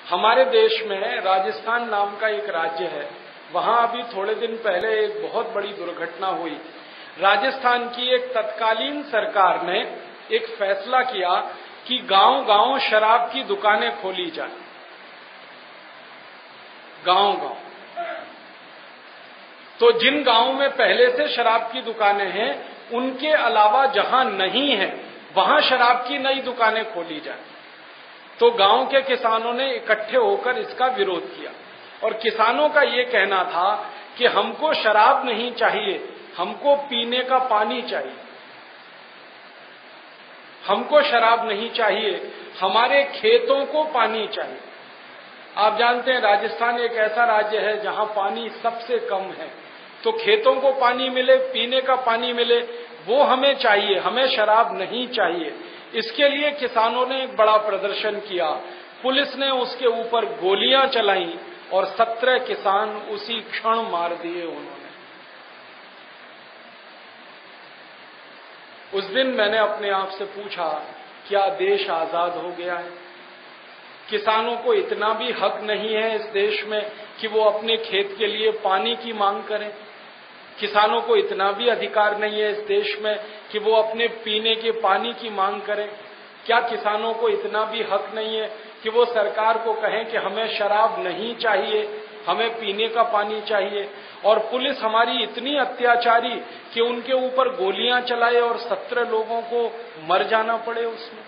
हमारे देश में राजस्थान नाम का एक राज्य है, वहां अभी थोड़े दिन पहले एक बहुत बड़ी दुर्घटना हुई। राजस्थान की एक तत्कालीन सरकार ने एक फैसला किया कि गांव-गांव शराब की दुकानें खोली जाए। गांव-गांव। तो जिन गांवों में पहले से शराब की दुकानें हैं, उनके अलावा जहां नहीं है, वहां शराब की नई दुकानें खोली जाए। तो गांव के किसानों ने इकट्ठे होकर इसका विरोध किया और किसानों का ये कहना था कि हमको शराब नहीं चाहिए, हमको पीने का पानी चाहिए। हमको शराब नहीं चाहिए, हमारे खेतों को पानी चाहिए। आप जानते हैं राजस्थान एक ऐसा राज्य है जहां पानी सबसे कम है, तो खेतों को पानी मिले, पीने का पानी मिले, वो हमें चाहिए, हमें शराब नहीं चाहिए। इसके लिए किसानों ने एक बड़ा प्रदर्शन किया। पुलिस ने उसके ऊपर गोलियां चलाई और 17 किसान उसी क्षण मार दिए उन्होंने। उस दिन मैंने अपने आप से पूछा, क्या देश आजाद हो गया है? किसानों को इतना भी हक नहीं है इस देश में कि वो अपने खेत के लिए पानी की मांग करें? किसानों को इतना भी अधिकार नहीं है इस देश में कि वो अपने पीने के पानी की मांग करें? क्या किसानों को इतना भी हक नहीं है कि वो सरकार को कहें कि हमें शराब नहीं चाहिए, हमें पीने का पानी चाहिए? और पुलिस हमारी इतनी अत्याचारी कि उनके ऊपर गोलियां चलाए और 17 लोगों को मर जाना पड़े उसमें।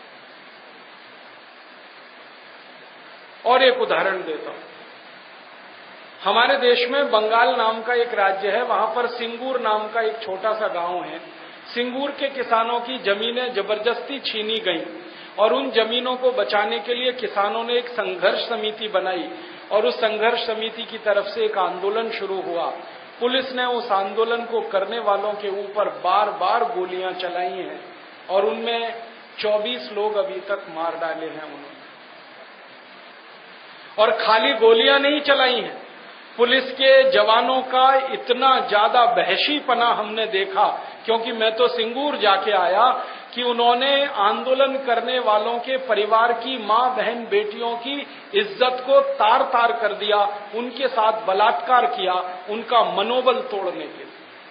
और एक उदाहरण देता हूं। हमारे देश में बंगाल नाम का एक राज्य है, वहां पर सिंगूर नाम का एक छोटा सा गांव है। सिंगूर के किसानों की जमीनें जबरदस्ती छीनी गईं और उन जमीनों को बचाने के लिए किसानों ने एक संघर्ष समिति बनाई और उस संघर्ष समिति की तरफ से एक आंदोलन शुरू हुआ। पुलिस ने उस आंदोलन को करने वालों के ऊपर बार बार गोलियां चलाई हैं और उनमें 24 लोग अभी तक मार डाले हैं उन्होंने। और खाली गोलियां नहीं चलाई हैं, पुलिस के जवानों का इतना ज्यादा वहशीपना हमने देखा, क्योंकि मैं तो सिंगूर जाके आया, कि उन्होंने आंदोलन करने वालों के परिवार की मां, बहन, बेटियों की इज्जत को तार तार कर दिया, उनके साथ बलात्कार किया, उनका मनोबल तोड़ने के लिए।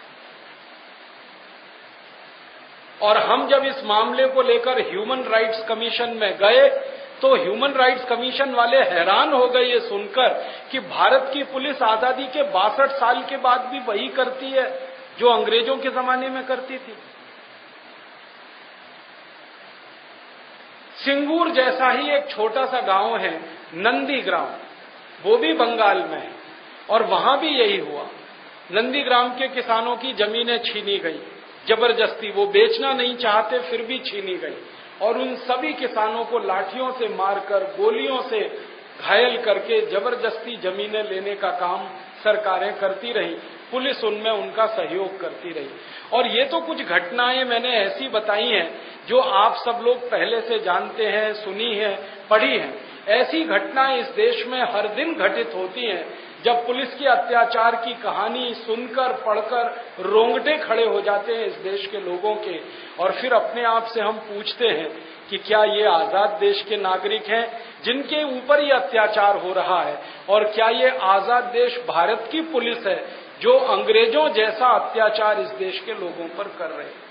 और हम जब इस मामले को लेकर ह्यूमन राइट्स कमीशन में गए तो ह्यूमन राइट्स कमीशन वाले हैरान हो गए ये सुनकर कि भारत की पुलिस आजादी के 62 साल के बाद भी वही करती है जो अंग्रेजों के जमाने में करती थी। सिंगूर जैसा ही एक छोटा सा गांव है नंदीग्राम, वो भी बंगाल में है और वहां भी यही हुआ। नंदीग्राम के किसानों की जमीनें छीनी गई जबरदस्ती, वो बेचना नहीं चाहते फिर भी छीनी गई और उन सभी किसानों को लाठियों से मारकर, गोलियों से घायल करके जबरदस्ती जमीनें लेने का काम सरकारें करती रही। पुलिस उनमें उनका सहयोग करती रही। और ये तो कुछ घटनाएं मैंने ऐसी बताई हैं जो आप सब लोग पहले से जानते हैं, सुनी हैं, पढ़ी हैं। ऐसी घटनाएं इस देश में हर दिन घटित होती हैं। जब पुलिस के अत्याचार की कहानी सुनकर, पढ़कर रोंगटे खड़े हो जाते हैं इस देश के लोगों के, और फिर अपने आप से हम पूछते हैं कि क्या ये आजाद देश के नागरिक हैं जिनके ऊपर ये अत्याचार हो रहा है, और क्या ये आजाद देश भारत की पुलिस है जो अंग्रेजों जैसा अत्याचार इस देश के लोगों पर कर रहे हैं?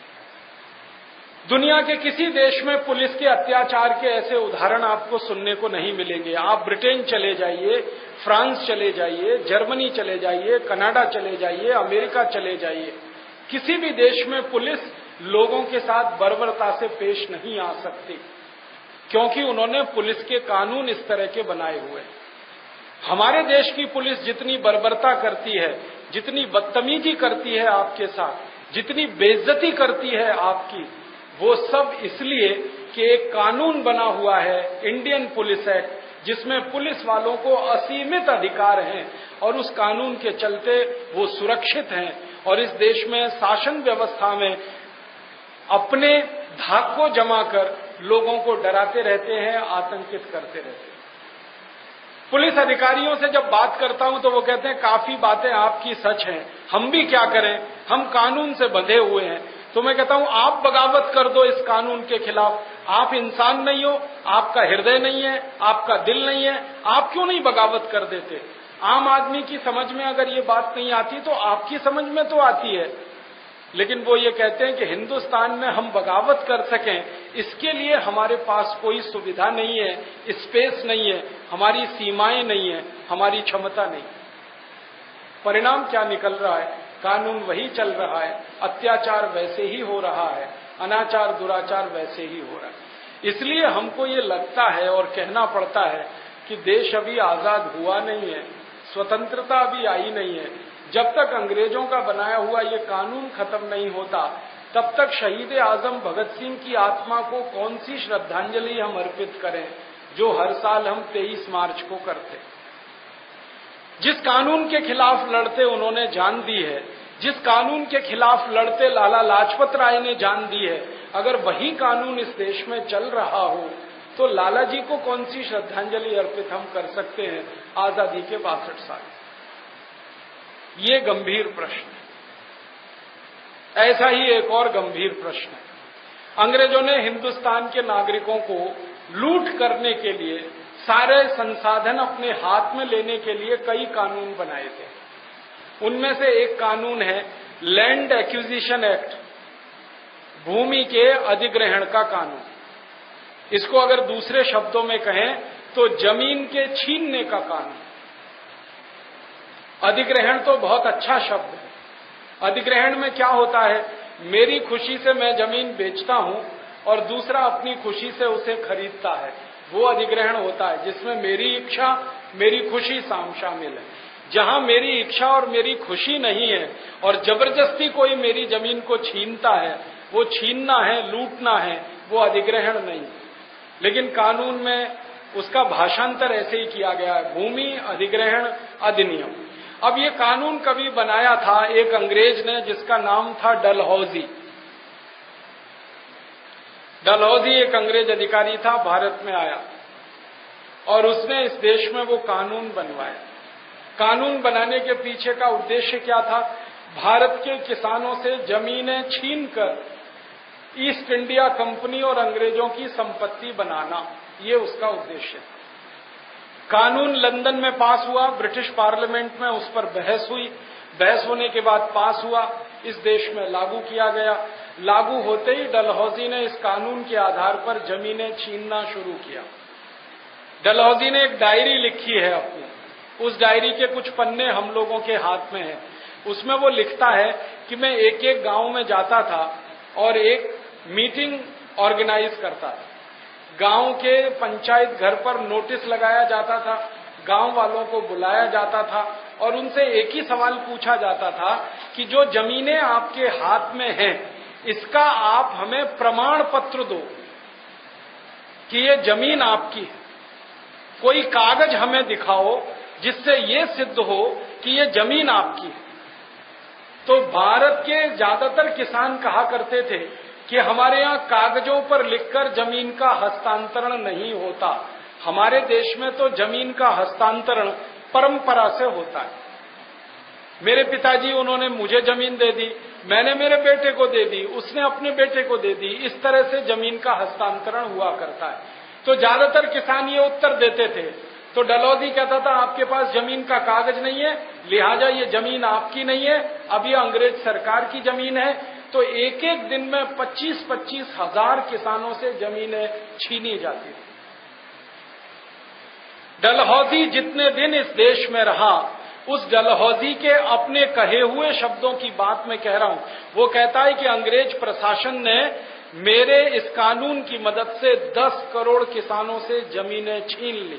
दुनिया के किसी देश में पुलिस के अत्याचार के ऐसे उदाहरण आपको सुनने को नहीं मिलेंगे। आप ब्रिटेन चले जाइए, फ्रांस चले जाइए, जर्मनी चले जाइए, कनाडा चले जाइए, अमेरिका चले जाइए, किसी भी देश में पुलिस लोगों के साथ बर्बरता से पेश नहीं आ सकती, क्योंकि उन्होंने पुलिस के कानून इस तरह के बनाए हुए। हमारे देश की पुलिस जितनी बर्बरता करती है, जितनी बदतमीजी करती है आपके साथ, जितनी बेइज्जती करती है आपकी, वो सब इसलिए कि एक कानून बना हुआ है, इंडियन पुलिस एक्ट, जिसमें पुलिस वालों को असीमित अधिकार हैं और उस कानून के चलते वो सुरक्षित हैं और इस देश में शासन व्यवस्था में अपने धाक को जमा कर लोगों को डराते रहते हैं, आतंकित करते रहते हैं। पुलिस अधिकारियों से जब बात करता हूं तो वो कहते हैं काफी बातें आपकी सच हैं, हम भी क्या करें, हम कानून से बंधे हुए हैं। तो मैं कहता हूं आप बगावत कर दो इस कानून के खिलाफ, आप इंसान नहीं हो, आपका हृदय नहीं है, आपका दिल नहीं है, आप क्यों नहीं बगावत कर देते? आम आदमी की समझ में अगर ये बात नहीं आती तो आपकी समझ में तो आती है। लेकिन वो ये कहते हैं कि हिंदुस्तान में हम बगावत कर सकें, इसके लिए हमारे पास कोई सुविधा नहीं है, स्पेस नहीं है, हमारी सीमाएं नहीं है, हमारी क्षमता नहीं। परिणाम क्या निकल रहा है? कानून वही चल रहा है, अत्याचार वैसे ही हो रहा है, अनाचार दुराचार वैसे ही हो रहा है। इसलिए हमको ये लगता है और कहना पड़ता है कि देश अभी आजाद हुआ नहीं है, स्वतंत्रता अभी आई नहीं है। जब तक अंग्रेजों का बनाया हुआ ये कानून खत्म नहीं होता, तब तक शहीद आजम भगत सिंह की आत्मा को कौन सी श्रद्धांजलि हम अर्पित करें, जो हर साल हम 23 मार्च को करते। जिस कानून के खिलाफ लड़ते उन्होंने जान दी है, जिस कानून के खिलाफ लड़ते लाला लाजपत राय ने जान दी है, अगर वही कानून इस देश में चल रहा हो तो लाला जी को कौन सी श्रद्धांजलि अर्पित हम कर सकते हैं आजादी के 62 साल? ये गंभीर प्रश्न है। ऐसा ही एक और गंभीर प्रश्न है। अंग्रेजों ने हिंदुस्तान के नागरिकों को लूट करने के लिए, सारे संसाधन अपने हाथ में लेने के लिए कई कानून बनाए थे। उनमें से एक कानून है लैंड एक्विजिशन एक्ट, भूमि के अधिग्रहण का कानून। इसको अगर दूसरे शब्दों में कहें तो जमीन के छीनने का कानून। अधिग्रहण तो बहुत अच्छा शब्द है। अधिग्रहण में क्या होता है? मेरी खुशी से मैं जमीन बेचता हूं और दूसरा अपनी खुशी से उसे खरीदता है, वो अधिग्रहण होता है, जिसमें मेरी इच्छा मेरी खुशी शामिल है। जहां मेरी इच्छा और मेरी खुशी नहीं है और जबरदस्ती कोई मेरी जमीन को छीनता है, वो छीनना है, लूटना है, वो अधिग्रहण नहीं। लेकिन कानून में उसका भाषांतर ऐसे ही किया गया है, भूमि अधिग्रहण अधिनियम। अब ये कानून कभी बनाया था एक अंग्रेज ने, जिसका नाम था डलहौजी। डलहौजी एक अंग्रेज अधिकारी था, भारत में आया और उसने इस देश में वो कानून बनवाया। कानून बनाने के पीछे का उद्देश्य क्या था? भारत के किसानों से जमीनें छीनकर ईस्ट इंडिया कंपनी और अंग्रेजों की संपत्ति बनाना, ये उसका उद्देश्य है। कानून लंदन में पास हुआ, ब्रिटिश पार्लियामेंट में उस पर बहस हुई, बहस होने के बाद पास हुआ, इस देश में लागू किया गया। लागू होते ही डलहौजी ने इस कानून के आधार पर जमीनें छीनना शुरू किया। डलहौजी ने एक डायरी लिखी है अपनी, उस डायरी के कुछ पन्ने हम लोगों के हाथ में हैं। उसमें वो लिखता है कि मैं एक एक गांव में जाता था और एक मीटिंग ऑर्गेनाइज करता था। गांव के पंचायत घर पर नोटिस लगाया जाता था, गांव वालों को बुलाया जाता था और उनसे एक ही सवाल पूछा जाता था कि जो जमीनें आपके हाथ में हैं, इसका आप हमें प्रमाण पत्र दो कि ये जमीन आपकी है। कोई कागज हमें दिखाओ जिससे ये सिद्ध हो कि ये जमीन आपकी है। तो भारत के ज्यादातर किसान कहा करते थे कि हमारे यहाँ कागजों पर लिखकर जमीन का हस्तांतरण नहीं होता, हमारे देश में तो जमीन का हस्तांतरण परंपरा से होता है। मेरे पिताजी, उन्होंने मुझे जमीन दे दी, मैंने मेरे बेटे को दे दी, उसने अपने बेटे को दे दी, इस तरह से जमीन का हस्तांतरण हुआ करता है। तो ज्यादातर किसान ये उत्तर देते थे। तो डलहौजी कहता था आपके पास जमीन का कागज नहीं है, लिहाजा ये जमीन आपकी नहीं है, अब ये अंग्रेज सरकार की जमीन है। तो एक एक दिन में 25-25 हजार किसानों से जमीनें छीनी जाती थी। डलहौजी जितने दिन इस देश में रहा, उस डलहौजी के अपने कहे हुए शब्दों की बात मैं कह रहा हूं। वो कहता है कि अंग्रेज प्रशासन ने मेरे इस कानून की मदद से 10 करोड़ किसानों से जमीनें छीन ली।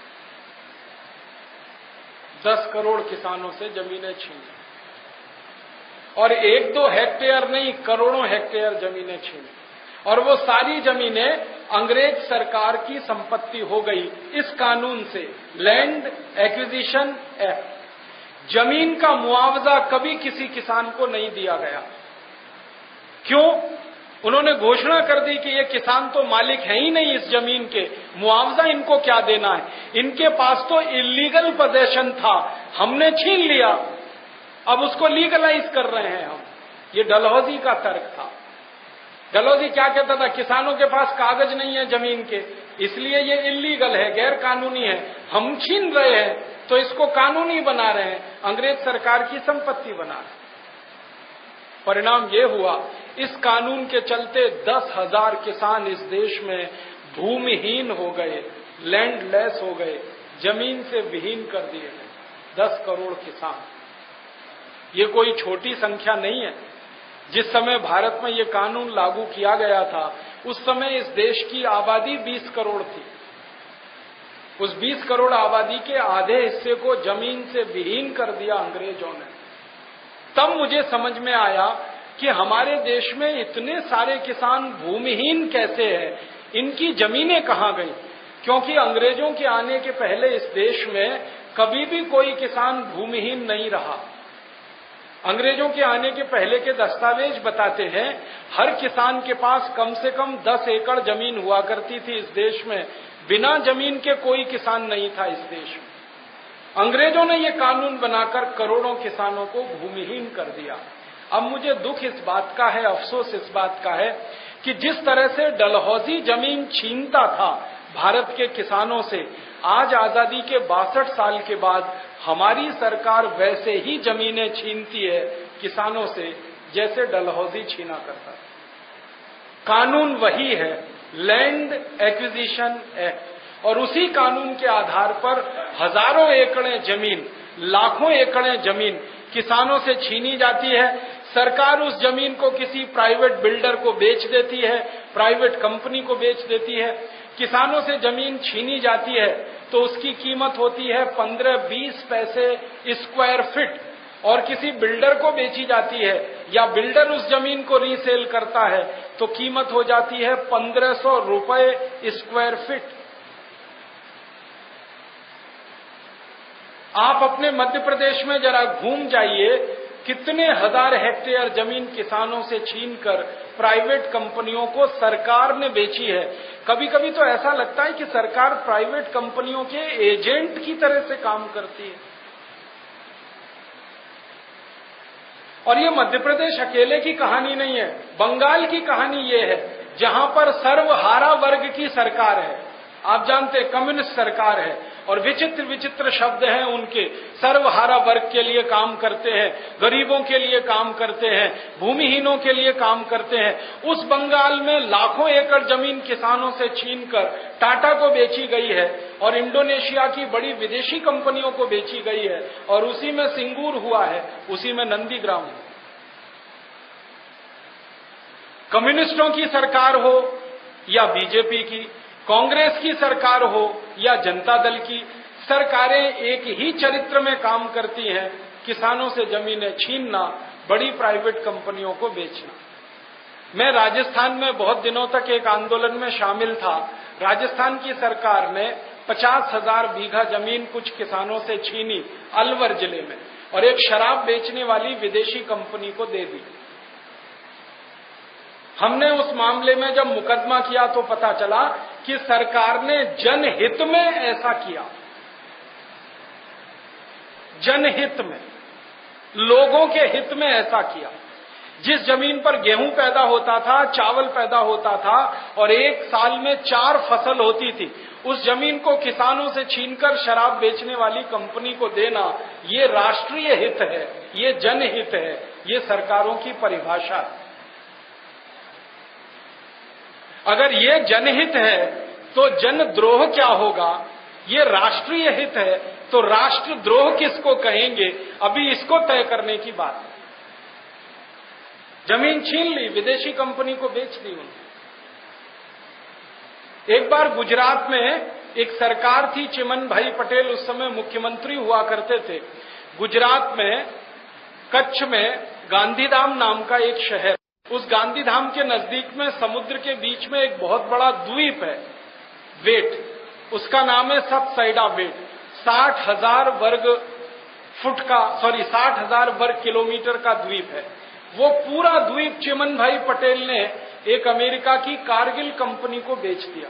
10 करोड़ किसानों से जमीनें छीन ली और 1-2 हेक्टेयर नहीं, करोड़ों हेक्टेयर जमीनें छीनी। और वो सारी जमीनें अंग्रेज सरकार की संपत्ति हो गई इस कानून से, लैंड एक्विजिशन एक्ट। जमीन का मुआवजा कभी किसी किसान को नहीं दिया गया। क्यों? उन्होंने घोषणा कर दी कि ये किसान तो मालिक है ही नहीं इस जमीन के, मुआवजा इनको क्या देना है, इनके पास तो इलीगल पोजेशन था, हमने छीन लिया, अब उसको लीगलाइज कर रहे हैं हम। ये डलहौजी का तर्क था। डलहौजी क्या कहता था, किसानों के पास कागज नहीं है जमीन के, इसलिए ये इल्लीगल है, गैर कानूनी है, हम छीन रहे हैं तो इसको कानूनी बना रहे हैं, अंग्रेज सरकार की संपत्ति बना रहे हैं। परिणाम ये हुआ, इस कानून के चलते 10,000 किसान इस देश में भूमिहीन हो गए, लैंडलेस हो गए, जमीन से विहीन कर दिए गए। 10 करोड़ किसान, ये कोई छोटी संख्या नहीं है। जिस समय भारत में ये कानून लागू किया गया था, उस समय इस देश की आबादी 20 करोड़ थी। उस 20 करोड़ आबादी के आधे हिस्से को जमीन से विहीन कर दिया अंग्रेजों ने। तब मुझे समझ में आया कि हमारे देश में इतने सारे किसान भूमिहीन कैसे हैं, इनकी जमीनें कहां गई। क्योंकि अंग्रेजों के आने के पहले इस देश में कभी भी कोई किसान भूमिहीन नहीं रहा। अंग्रेजों के आने के पहले के दस्तावेज बताते हैं, हर किसान के पास कम से कम 10 एकड़ जमीन हुआ करती थी इस देश में। बिना जमीन के कोई किसान नहीं था इस देश में। अंग्रेजों ने ये कानून बनाकर करोड़ों किसानों को भूमिहीन कर दिया। अब मुझे दुख इस बात का है, अफसोस इस बात का है कि जिस तरह से डलहौजी जमीन छीनता था भारत के किसानों से, आज आजादी के 62 साल के बाद हमारी सरकार वैसे ही जमीनें छीनती है किसानों से जैसे डलहौजी छीना करता है। कानून वही है, लैंड एक्विजिशन एक्ट, और उसी कानून के आधार पर हजारों एकड़ें जमीन, लाखों एकड़ें जमीन किसानों से छीनी जाती है। सरकार उस जमीन को किसी प्राइवेट बिल्डर को बेच देती है, प्राइवेट कंपनी को बेच देती है। किसानों से जमीन छीनी जाती है तो उसकी कीमत होती है 15-20 पैसे स्क्वायर फीट, और किसी बिल्डर को बेची जाती है या बिल्डर उस जमीन को रीसेल करता है तो कीमत हो जाती है 1500 रुपए स्क्वायर फीट। आप अपने मध्य प्रदेश में जरा घूम जाइए, कितने हजार हेक्टेयर जमीन किसानों से छीनकर प्राइवेट कंपनियों को सरकार ने बेची है। कभी कभी तो ऐसा लगता है कि सरकार प्राइवेट कंपनियों के एजेंट की तरह से काम करती है। और ये मध्य प्रदेश अकेले की कहानी नहीं है, बंगाल की कहानी ये है, जहां पर सर्वहारा वर्ग की सरकार है। आप जानते हैं कम्युनिस्ट सरकार है, और विचित्र विचित्र शब्द हैं उनके। सर्वहारा वर्ग के लिए काम करते हैं, गरीबों के लिए काम करते हैं, भूमिहीनों के लिए काम करते हैं। उस बंगाल में लाखों एकड़ जमीन किसानों से छीनकर टाटा को बेची गई है और इंडोनेशिया की बड़ी विदेशी कंपनियों को बेची गई है, और उसी में सिंगूर हुआ है, उसी में नंदीग्राम है। कम्युनिस्टों की सरकार हो या बीजेपी की, कांग्रेस की सरकार हो या जनता दल की, सरकारें एक ही चरित्र में काम करती हैं, किसानों से जमीनें छीनना, बड़ी प्राइवेट कंपनियों को बेचना। मैं राजस्थान में बहुत दिनों तक एक आंदोलन में शामिल था। राजस्थान की सरकार ने 50,000 बीघा जमीन कुछ किसानों से छीनी अलवर जिले में, और एक शराब बेचने वाली विदेशी कंपनी को दे दी। हमने उस मामले में जब मुकदमा किया तो पता चला कि सरकार ने जनहित में ऐसा किया, जनहित में, लोगों के हित में ऐसा किया। जिस जमीन पर गेहूं पैदा होता था, चावल पैदा होता था और एक साल में 4 फसल होती थी, उस जमीन को किसानों से छीनकर शराब बेचने वाली कंपनी को देना, ये राष्ट्रीय हित है, ये जनहित है, ये सरकारों की परिभाषा है। अगर ये जनहित है तो जनद्रोह क्या होगा? ये राष्ट्रीय हित है तो राष्ट्रद्रोह किसको कहेंगे? अभी इसको तय करने की बात है। जमीन छीन ली, विदेशी कंपनी को बेच दी उन्होंने। एक बार गुजरात में एक सरकार थी, चिमन भाई पटेल उस समय मुख्यमंत्री हुआ करते थे। गुजरात में कच्छ में गांधीधाम नाम का एक शहर, उस गांधीधाम के नजदीक में समुद्र के बीच में एक बहुत बड़ा द्वीप है, बेट, उसका नाम है सबसाइडा बेट। 60,000 वर्ग किलोमीटर का द्वीप है। वो पूरा द्वीप चिमन भाई पटेल ने एक अमेरिका की कारगिल कंपनी को बेच दिया,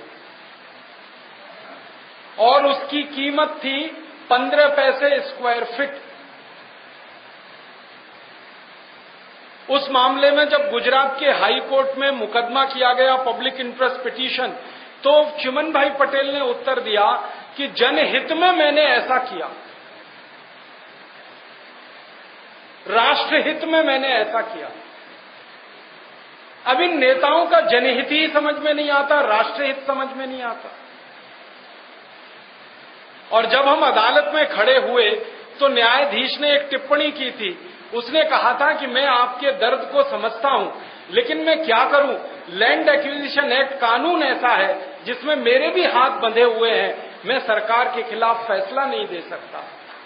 और उसकी कीमत थी 15 पैसे स्क्वायर फीट। उस मामले में जब गुजरात के हाई कोर्ट में मुकदमा किया गया, पब्लिक इंटरेस्ट पिटीशन, तो चिमन भाई पटेल ने उत्तर दिया कि जनहित में मैंने ऐसा किया, राष्ट्रहित में मैंने ऐसा किया। अब इन नेताओं का जनहित ही समझ में नहीं आता, राष्ट्रहित समझ में नहीं आता। और जब हम अदालत में खड़े हुए तो न्यायाधीश ने एक टिप्पणी की थी। उसने कहा था कि मैं आपके दर्द को समझता हूं, लेकिन मैं क्या करूं, लैंड एक्विजिशन एक्ट कानून ऐसा है जिसमें मेरे भी हाथ बंधे हुए हैं, मैं सरकार के खिलाफ फैसला नहीं दे सकता।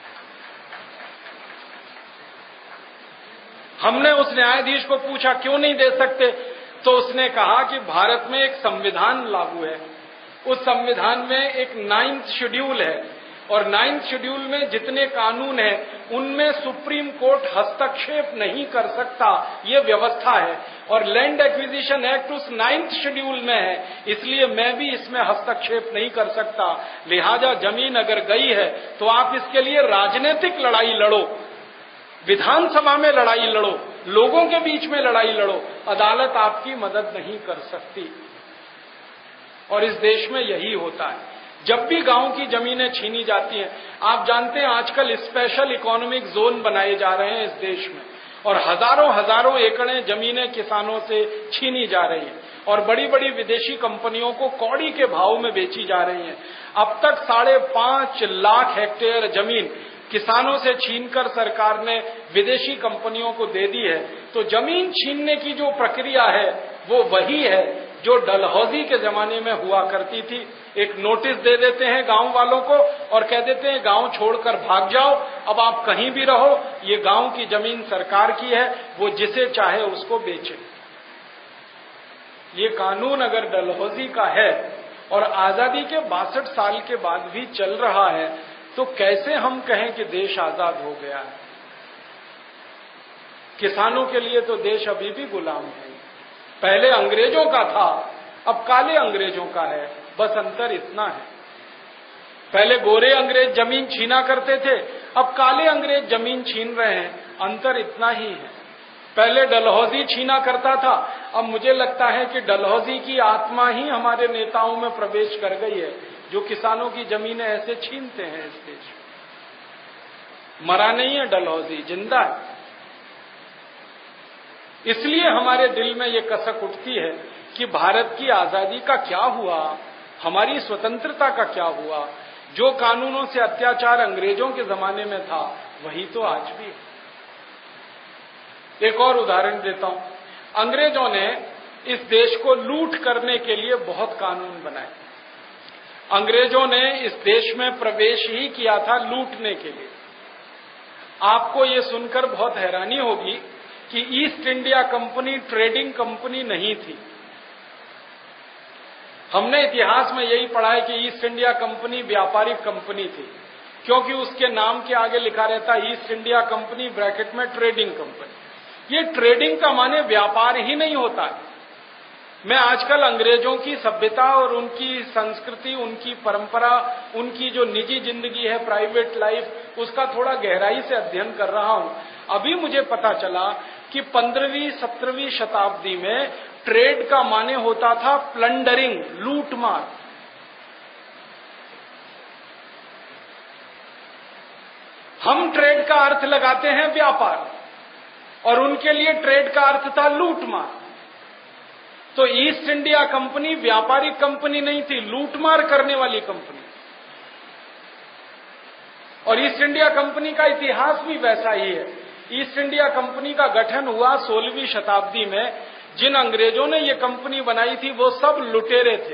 हमने उस न्यायाधीश को पूछा क्यों नहीं दे सकते, तो उसने कहा कि भारत में एक संविधान लागू है, उस संविधान में एक 9th शेड्यूल है, और 9th शेड्यूल में जितने कानून हैं उनमें सुप्रीम कोर्ट हस्तक्षेप नहीं कर सकता, ये व्यवस्था है। और लैंड एक्विजिशन एक्ट उस 9th शेड्यूल में है, इसलिए मैं भी इसमें हस्तक्षेप नहीं कर सकता। लिहाजा जमीन अगर गई है तो आप इसके लिए राजनीतिक लड़ाई लड़ो, विधानसभा में लड़ाई लड़ो, लोगों के बीच में लड़ाई लड़ो, अदालत आपकी मदद नहीं कर सकती। और इस देश में यही होता है, जब भी गांव की जमीनें छीनी जाती हैं। आप जानते हैं आजकल स्पेशल इकोनॉमिक जोन बनाए जा रहे हैं इस देश में, और हजारों एकड़ें जमीनें किसानों से छीनी जा रही हैं, और बड़ी बड़ी विदेशी कंपनियों को कौड़ी के भाव में बेची जा रही हैं। अब तक 5.5 लाख हेक्टेयर जमीन किसानों से छीनकर सरकार ने विदेशी कंपनियों को दे दी है। तो जमीन छीनने की जो प्रक्रिया है वो वही है जो डलहौजी के जमाने में हुआ करती थी। एक नोटिस दे देते हैं गांव वालों को और कह देते हैं गांव छोड़कर भाग जाओ, अब आप कहीं भी रहो, ये गांव की जमीन सरकार की है, वो जिसे चाहे उसको बेचे। ये कानून अगर डलहौजी का है और आजादी के 62 साल के बाद भी चल रहा है, तो कैसे हम कहें कि देश आजाद हो गया है। किसानों के लिए तो देश अभी भी गुलाम है। पहले अंग्रेजों का था, अब काले अंग्रेजों का है, बस अंतर इतना है। पहले गोरे अंग्रेज जमीन छीना करते थे, अब काले अंग्रेज जमीन छीन रहे हैं, अंतर इतना ही है। पहले डलहौजी छीना करता था, अब मुझे लगता है कि डलहौजी की आत्मा ही हमारे नेताओं में प्रवेश कर गई है, जो किसानों की जमीनें ऐसे छीनते हैं इस देश में। मरा नहीं है डलहौजी, जिंदा है। इसलिए हमारे दिल में ये कसक उठती है कि भारत की आजादी का क्या हुआ, हमारी स्वतंत्रता का क्या हुआ। जो कानूनों से अत्याचार अंग्रेजों के जमाने में था, वही तो आज भी है। एक और उदाहरण देता हूं। अंग्रेजों ने इस देश को लूट करने के लिए बहुत कानून बनाए। अंग्रेजों ने इस देश में प्रवेश ही किया था लूटने के लिए। आपको ये सुनकर बहुत हैरानी होगी कि East India company trading company नहीं थी। हमने इतिहास में यही पढ़ा है कि ईस्ट इंडिया कंपनी व्यापारिक कंपनी थी, क्योंकि उसके नाम के आगे लिखा रहता ईस्ट इंडिया कंपनी ब्रैकेट में ट्रेडिंग कंपनी। ये ट्रेडिंग का माने व्यापार ही नहीं होता है। मैं आजकल अंग्रेजों की सभ्यता और उनकी संस्कृति, उनकी परंपरा, उनकी जो निजी जिंदगी है, प्राइवेट लाइफ, उसका थोड़ा गहराई से अध्ययन कर रहा हूं। अभी मुझे पता चला कि 15वीं 17वीं शताब्दी में ट्रेड का माने होता था प्लंडरिंग, लूटमार। हम ट्रेड का अर्थ लगाते हैं व्यापार, और उनके लिए ट्रेड का अर्थ था लूटमार। तो ईस्ट इंडिया कंपनी व्यापारिक कंपनी नहीं थी, लूटमार करने वाली कंपनी। और ईस्ट इंडिया कंपनी का इतिहास भी वैसा ही है। ईस्ट इंडिया कंपनी का गठन हुआ 16वीं शताब्दी में। जिन अंग्रेजों ने ये कंपनी बनाई थी वो सब लुटेरे थे।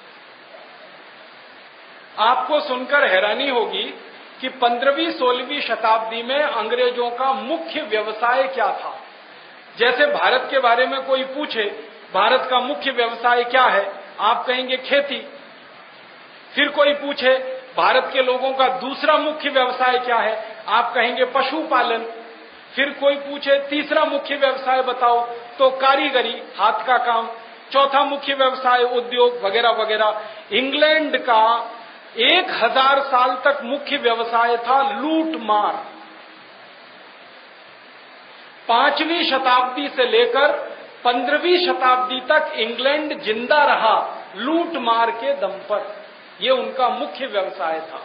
आपको सुनकर हैरानी होगी कि 15वीं 16वीं शताब्दी में अंग्रेजों का मुख्य व्यवसाय क्या था। जैसे भारत के बारे में कोई पूछे भारत का मुख्य व्यवसाय क्या है, आप कहेंगे खेती। फिर कोई पूछे भारत के लोगों का दूसरा मुख्य व्यवसाय क्या है, आप कहेंगे पशुपालन। फिर कोई पूछे तीसरा मुख्य व्यवसाय बताओ, तो कारीगरी, हाथ का काम। चौथा मुख्य व्यवसाय उद्योग वगैरह वगैरह। इंग्लैंड का 1000 साल तक मुख्य व्यवसाय था लूट मार। 5वीं शताब्दी से लेकर 15वीं शताब्दी तक इंग्लैंड जिंदा रहा लूट मार के दम पर। यह उनका मुख्य व्यवसाय था।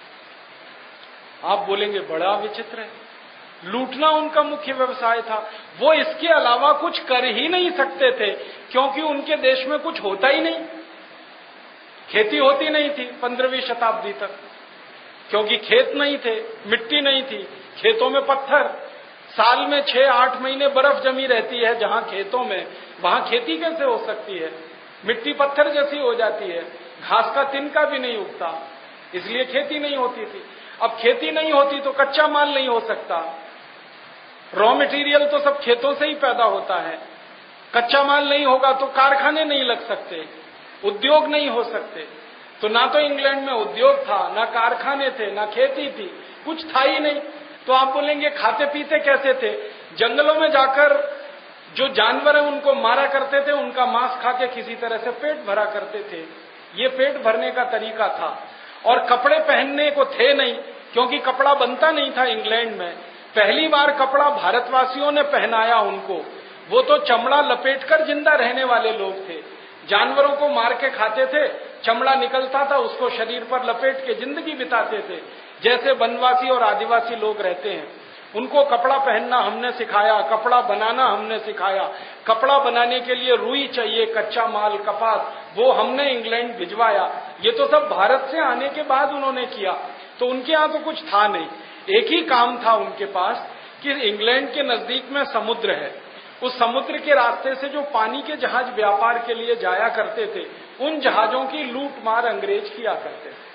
आप बोलेंगे बड़ा विचित्र है, लूटना उनका मुख्य व्यवसाय था। वो इसके अलावा कुछ कर ही नहीं सकते थे, क्योंकि उनके देश में कुछ होता ही नहीं, खेती होती नहीं थी 15वीं शताब्दी तक, क्योंकि खेत नहीं थे, मिट्टी नहीं थी, खेतों में पत्थर, साल में 6-8 महीने बर्फ जमी रहती है जहां खेतों में, वहां खेती कैसे हो सकती है? मिट्टी पत्थर जैसी हो जाती है, घास का तिनका भी नहीं उगता, इसलिए खेती नहीं होती थी। अब खेती नहीं होती तो कच्चा माल नहीं हो सकता, रॉ मटेरियल तो सब खेतों से ही पैदा होता है। कच्चा माल नहीं होगा तो कारखाने नहीं लग सकते, उद्योग नहीं हो सकते। तो ना तो इंग्लैंड में उद्योग था, ना कारखाने थे, ना खेती थी, कुछ था ही नहीं। तो आप बोलेंगे खाते पीते कैसे थे? जंगलों में जाकर जो जानवर है उनको मारा करते थे, उनका मांस खा के किसी तरह से पेट भरा करते थे। ये पेट भरने का तरीका था। और कपड़े पहनने को थे नहीं, क्योंकि कपड़ा बनता नहीं था इंग्लैंड में। पहली बार कपड़ा भारतवासियों ने पहनाया उनको, वो तो चमड़ा लपेटकर जिंदा रहने वाले लोग थे। जानवरों को मार के खाते थे, चमड़ा निकलता था, उसको शरीर पर लपेट के जिंदगी बिताते थे, जैसे वनवासी और आदिवासी लोग रहते हैं। उनको कपड़ा पहनना हमने सिखाया, कपड़ा बनाना हमने सिखाया। कपड़ा बनाने के लिए रुई चाहिए, कच्चा माल, कपास, वो हमने इंग्लैंड भिजवाया। ये तो सब भारत से आने के बाद उन्होंने किया। तो उनके यहाँ तो कुछ था नहीं। एक ही काम था उनके पास कि इंग्लैंड के नजदीक में समुद्र है, उस समुद्र के रास्ते से जो पानी के जहाज व्यापार के लिए जाया करते थे, उन जहाजों की लूट मार अंग्रेज किया करते थे।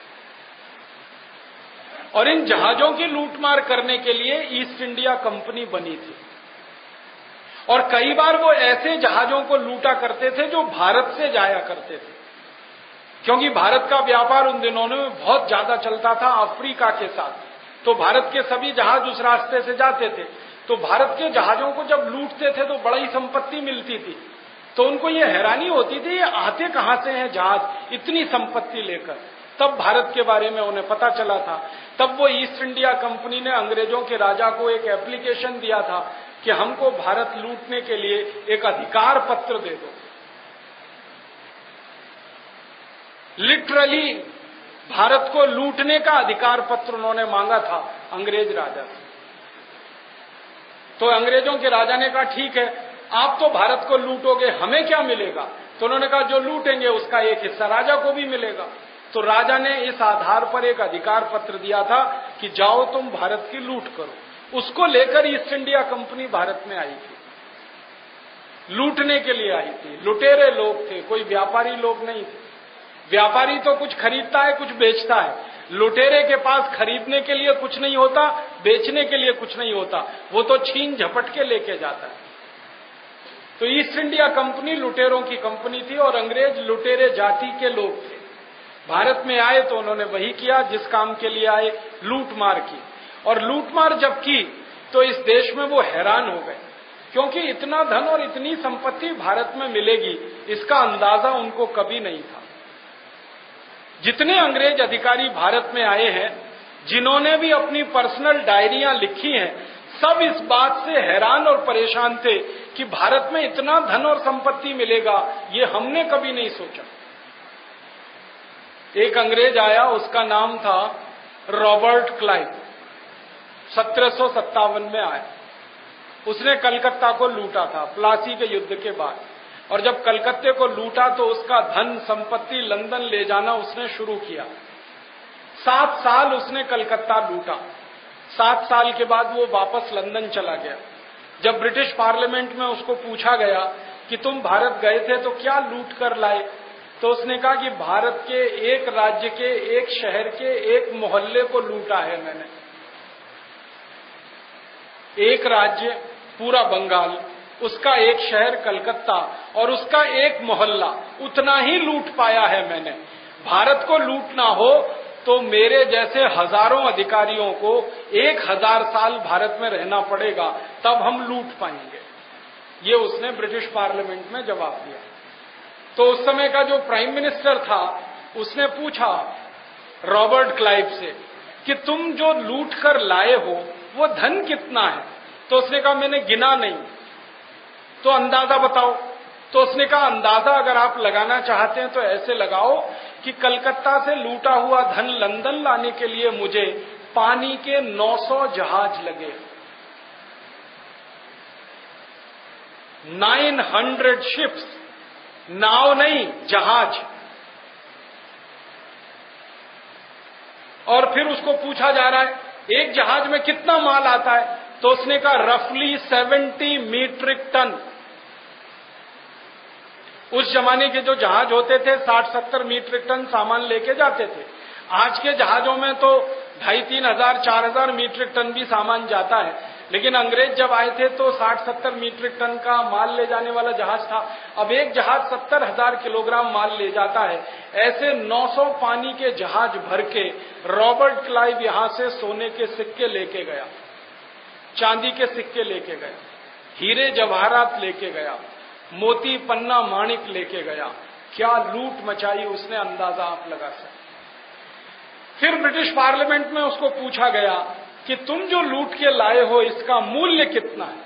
और इन जहाजों की लूटमार करने के लिए ईस्ट इंडिया कंपनी बनी थी। और कई बार वो ऐसे जहाजों को लूटा करते थे जो भारत से जाया करते थे, क्योंकि भारत का व्यापार उन दिनों में बहुत ज्यादा चलता था अफ्रीका के साथ। तो भारत के सभी जहाज उस रास्ते से जाते थे। तो भारत के जहाजों को जब लूटते थे तो बड़ी संपत्ति मिलती थी। तो उनको ये हैरानी होती थी, ये आते कहां से हैं जहाज इतनी संपत्ति लेकर। तब भारत के बारे में उन्हें पता चला था। तब वो ईस्ट इंडिया कंपनी ने अंग्रेजों के राजा को एक एप्लीकेशन दिया था कि हमको भारत लूटने के लिए एक अधिकार पत्र दे दो। लिटरली भारत को लूटने का अधिकार पत्र उन्होंने मांगा था अंग्रेज राजा से। तो अंग्रेजों के राजा ने कहा ठीक है, आप तो भारत को लूटोगे, हमें क्या मिलेगा? तो उन्होंने कहा जो लूटेंगे उसका एक हिस्सा राजा को भी मिलेगा। तो राजा ने इस आधार पर एक अधिकार पत्र दिया था कि जाओ तुम भारत की लूट करो। उसको लेकर ईस्ट इंडिया कंपनी भारत में आई थी, लूटने के लिए आई थी। लुटेरे लोग थे, कोई व्यापारी लोग नहीं थे। व्यापारी तो कुछ खरीदता है, कुछ बेचता है। लुटेरे के पास खरीदने के लिए कुछ नहीं होता, बेचने के लिए कुछ नहीं होता, वो तो छीन झपट के लेके जाता है। तो ईस्ट इंडिया कंपनी लुटेरों की कंपनी थी और अंग्रेज लुटेरे जाति के लोग थे। भारत में आए तो उन्होंने वही किया जिस काम के लिए आए, लूटमार की। और लूटमार जब की तो इस देश में वो हैरान हो गए, क्योंकि इतना धन और इतनी संपत्ति भारत में मिलेगी इसका अंदाजा उनको कभी नहीं था। जितने अंग्रेज अधिकारी भारत में आए हैं, जिन्होंने भी अपनी पर्सनल डायरियां लिखी हैं, सब इस बात से हैरान और परेशान थे कि भारत में इतना धन और संपत्ति मिलेगा, ये हमने कभी नहीं सोचा। एक अंग्रेज आया, उसका नाम था रॉबर्ट क्लाइव। 1757 में आया। उसने कलकत्ता को लूटा था प्लासी के युद्ध के बाद। और जब कलकत्ते को लूटा तो उसका धन संपत्ति लंदन ले जाना उसने शुरू किया। 7 साल उसने कलकत्ता लूटा। 7 साल के बाद वो वापस लंदन चला गया। जब ब्रिटिश पार्लियामेंट में उसको पूछा गया कि तुम भारत गए थे तो क्या लूट कर लाए, तो उसने कहा कि भारत के एक राज्य के, एक शहर के, एक मोहल्ले को लूटा है मैंने। एक राज्य पूरा बंगाल, उसका एक शहर कलकत्ता और उसका एक मोहल्ला, उतना ही लूट पाया है मैंने। भारत को लूटना हो तो मेरे जैसे हजारों अधिकारियों को 1000 साल भारत में रहना पड़ेगा, तब हम लूट पाएंगे। ये उसने ब्रिटिश पार्लियामेंट में जवाब दिया। तो उस समय का जो प्राइम मिनिस्टर था उसने पूछा रॉबर्ट क्लाइव से कि तुम जो लूट कर लाए हो वो धन कितना है? तो उसने कहा मैंने गिना नहीं। तो अंदाजा बताओ। तो उसने कहा अंदाजा अगर आप लगाना चाहते हैं तो ऐसे लगाओ कि कलकत्ता से लूटा हुआ धन लंदन लाने के लिए मुझे पानी के 900 जहाज लगे। 900 शिप्स, नाव नहीं, जहाज। और फिर उसको पूछा जा रहा है एक जहाज में कितना माल आता है? तो उसने कहा रफली 70 मीट्रिक टन। उस जमाने के जो जहाज होते थे 60-70 मीट्रिक टन सामान लेके जाते थे। आज के जहाजों में तो 2500, 3000, 4000 मीट्रिक टन भी सामान जाता है, लेकिन अंग्रेज जब आए थे तो 60-70 मीट्रिक टन का माल ले जाने वाला जहाज था। अब एक जहाज 70,000 किलोग्राम माल ले जाता है। ऐसे 900 पानी के जहाज भर के रॉबर्ट क्लाइव यहां से सोने के सिक्के लेके गया, चांदी के सिक्के लेके गया, हीरे जवाहरात लेके गया, मोती पन्ना माणिक लेके गया। क्या लूट मचाई उसने, अंदाजा आप लगा सकते। फिर ब्रिटिश पार्लियामेंट में उसको पूछा गया कि तुम जो लूट के लाए हो इसका मूल्य कितना है?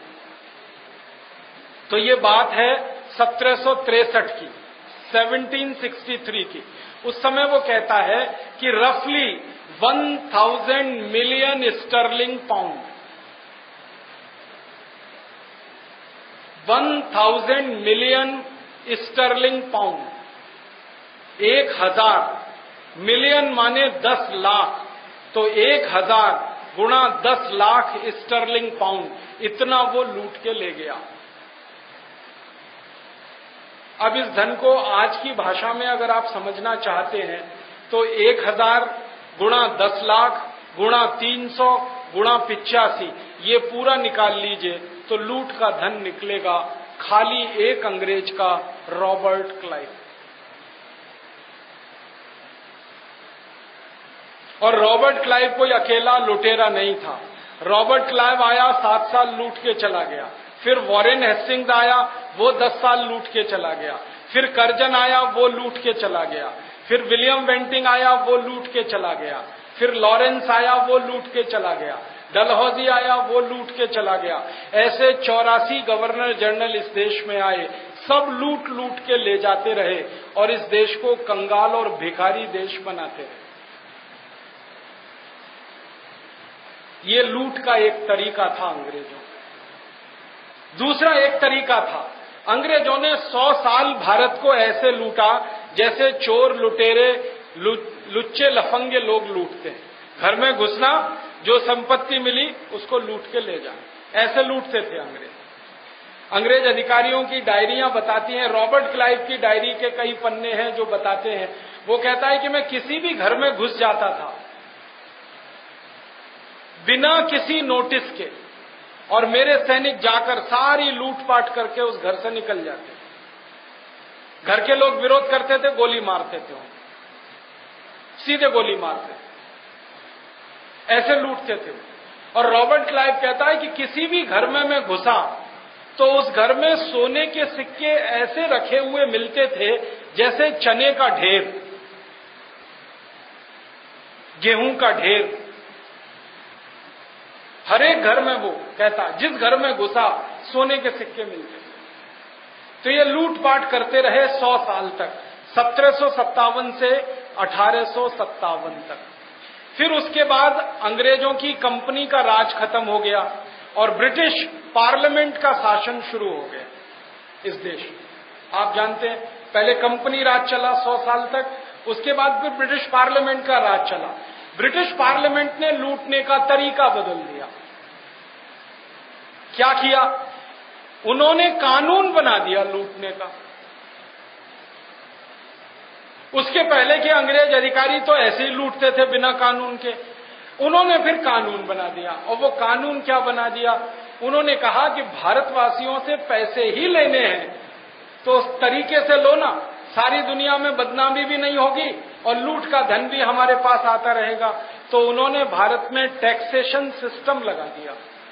तो ये बात है 1763 की, 1763 की। उस समय वो कहता है कि रफली 1000 million sterling pound, 1000 million sterling pound. 1000 million माने 10 लाख, तो 1000 गुणा 10 लाख स्टर्लिंग पाउंड, इतना वो लूट के ले गया। अब इस धन को आज की भाषा में अगर आप समझना चाहते हैं तो 1000 गुणा 10 लाख गुणा 300 गुणा 85, ये पूरा निकाल लीजिए तो लूट का धन निकलेगा खाली एक अंग्रेज का, रॉबर्ट क्लाइव। और रॉबर्ट क्लाइव कोई अकेला लुटेरा नहीं था। रॉबर्ट क्लाइव आया, 7 साल लूट के चला गया। फिर वॉरेन हेस्टिंग्स आया, वो 10 साल लूट के चला गया। फिर कर्जन आया, वो लूट के चला गया। फिर विलियम बेंटिंग आया, वो लूट के चला गया। फिर लॉरेंस आया, वो लूट के चला गया। डलहौजी आया, वो लूट के चला गया। ऐसे 84 गवर्नर जनरल इस देश में आए, सब लूट लूट के ले जाते रहे और इस देश को कंगाल और भिखारी देश बनाते रहे। ये लूट का एक तरीका था अंग्रेजों का। दूसरा एक तरीका था, अंग्रेजों ने 100 साल भारत को ऐसे लूटा जैसे चोर लुटेरे लुच्चे लफंगे लोग लूटते हैं। घर में घुसना, जो संपत्ति मिली उसको लूट के ले जाना, ऐसे लूटते थे अंग्रेज। अंग्रेज अधिकारियों की डायरियां बताती हैं, रॉबर्ट क्लाइव की डायरी के कई पन्ने हैं जो बताते हैं। वो कहता है कि मैं किसी भी घर में घुस जाता था बिना किसी नोटिस के, और मेरे सैनिक जाकर सारी लूटपाट करके उस घर से निकल जाते। घर के लोग विरोध करते थे, गोली मारते थे, सीधे गोली मारते थे, ऐसे लूटते थे। और रॉबर्ट क्लाइव कहता है कि किसी भी घर में मैं घुसा तो उस घर में सोने के सिक्के ऐसे रखे हुए मिलते थे जैसे चने का ढेर, गेहूं का ढेर। हर एक घर में, वो कहता जिस घर में घुसा सोने के सिक्के मिलते थे। तो ये लूटपाट करते रहे 100 साल तक, 1757 से 1857 तक। फिर उसके बाद अंग्रेजों की कंपनी का राज खत्म हो गया और ब्रिटिश पार्लियामेंट का शासन शुरू हो गया इस देश में। आप जानते हैं पहले कंपनी राज चला 100 साल तक, उसके बाद फिर ब्रिटिश पार्लियामेंट का राज चला। ब्रिटिश पार्लियामेंट ने लूटने का तरीका बदल दिया। क्या किया? उन्होंने कानून बना दिया लूटने का। उसके पहले के अंग्रेज अधिकारी तो ऐसे ही लूटते थे बिना कानून के। उन्होंने फिर कानून बना दिया, और वो कानून क्या बना दिया? उन्होंने कहा कि भारतवासियों से पैसे ही लेने हैं तो उस तरीके से लो ना, सारी दुनिया में बदनामी भी नहीं होगी और लूट का धन भी हमारे पास आता रहेगा। तो उन्होंने भारत में टैक्सेशन सिस्टम लगा दिया।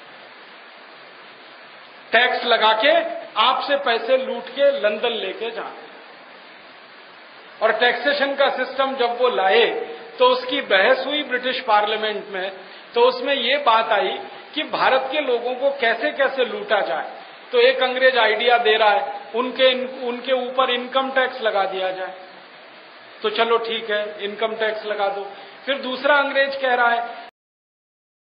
टैक्स लगा के आपसे पैसे लूट के लंदन लेके जाते। और टैक्सेशन का सिस्टम जब वो लाए तो उसकी बहस हुई ब्रिटिश पार्लियामेंट में, तो उसमें ये बात आई कि भारत के लोगों को कैसे कैसे लूटा जाए। तो एक अंग्रेज आइडिया दे रहा है उनके ऊपर इनकम टैक्स लगा दिया जाए, तो चलो ठीक है इनकम टैक्स लगा दो। फिर दूसरा अंग्रेज कह रहा है